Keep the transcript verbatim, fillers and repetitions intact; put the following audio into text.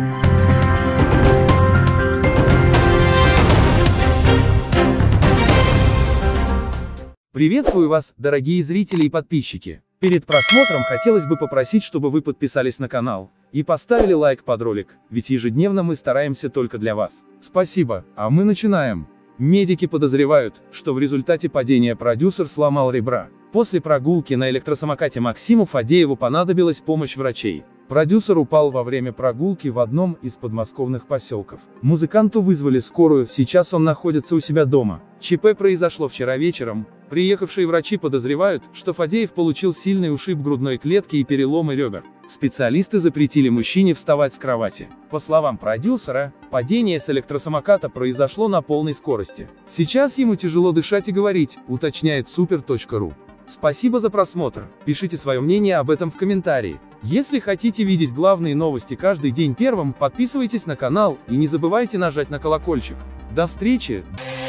Приветствую вас, дорогие зрители и подписчики. Перед просмотром хотелось бы попросить, чтобы вы подписались на канал и поставили лайк под ролик, ведь ежедневно мы стараемся только для вас. Спасибо, а мы начинаем. Медики подозревают, что в результате падения продюсер сломал ребра. После прогулки на электросамокате Максиму Фадееву понадобилась помощь врачей. Продюсер упал во время прогулки в одном из подмосковных поселков. Музыканту вызвали скорую, сейчас он находится у себя дома. ЧП произошло вчера вечером. Приехавшие врачи подозревают, что Фадеев получил сильный ушиб грудной клетки и переломы ребер. Специалисты запретили мужчине вставать с кровати. По словам продюсера, падение с электросамоката произошло на полной скорости. Сейчас ему тяжело дышать и говорить, уточняет супер точка ру. Спасибо за просмотр, пишите свое мнение об этом в комментарии. Если хотите видеть главные новости каждый день первым, подписывайтесь на канал и не забывайте нажать на колокольчик. До встречи!